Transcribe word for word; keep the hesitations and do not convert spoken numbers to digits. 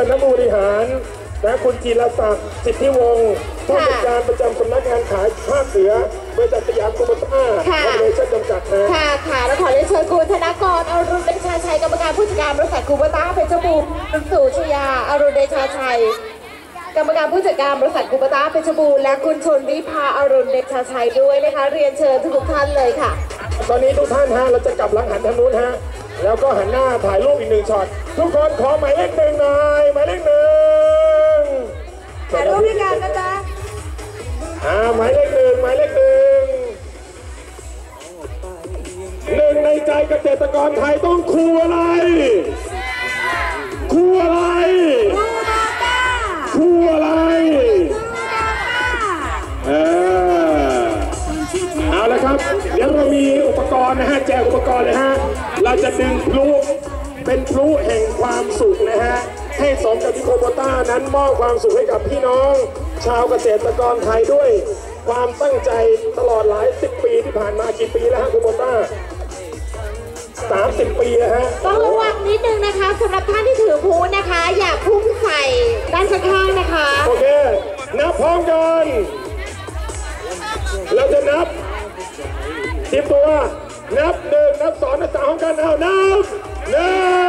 ญนักบริหารและคุณจีรศักดิ์สิทธิวงศ์ผู้จัดการประจำสำนักงานขายภาคเสือบริษัทสยามคูโบต้าคอร์ปอเรชั่นจำกัดนะค่ะค่ะแล้วขอเรียนเชิญคุณธนกรอรุณเดชาชัยกรรมการผู้จัดการบริษัทคูโบต้าเพชรบูรณ์คุณสุชยาอรุณเดชาชัยกรรมการผู้จัดการบริษัทคูโบต้าเพชรบูรณ์และคุณชนวิภาอรุณเดชาชัยด้วยนะคะเรียนเชิญทุกท่านเลยค่ะตอนนี้ทุกท่านฮะเราจะกลับหลังหันทางนู้นฮะแล้วก็หันหน้าถ่ายรูปอีกหนึ่งช็อตทุกคนขอหมายเลขหนึ่งหน่อยหมายเลขหนึ่งถ่ายรูปด้วยกันนะจ๊ะอ่าหมายเลขหนึ่งหมายเลขหนึ่งหนึ่งในใจเกษตรกรไทยต้องคูอะไรคูอะไรคูอะไรเออเอาละครับเดี๋ยวเรามีอุปกรณ์นะฮะแจกอุปกรณ์เลยฮะเราจะดึงพลุเป็นพลุแห่งความสุขนะฮะให้สมกับที่โคโบต้านั้นมอบความสุขให้กับพี่น้องชาวเกษตรกรไทยด้วยความตั้งใจตลอดหลายสิบปีที่ผ่านมากี่ปีแล้วฮะโคโบต้าสามสิบปีแล้วฮะต้องระวังนิดนึงนะคะสำหรับท่านที่ถือพลุนะคะ อย่าพุ่งใส่ด้านข้างๆนะคะโอเคนับพร้อมกันเราจะนับสิบตัวนับหนึ่งนับสองนับสามพร้อมกันเอานับหนึ่ง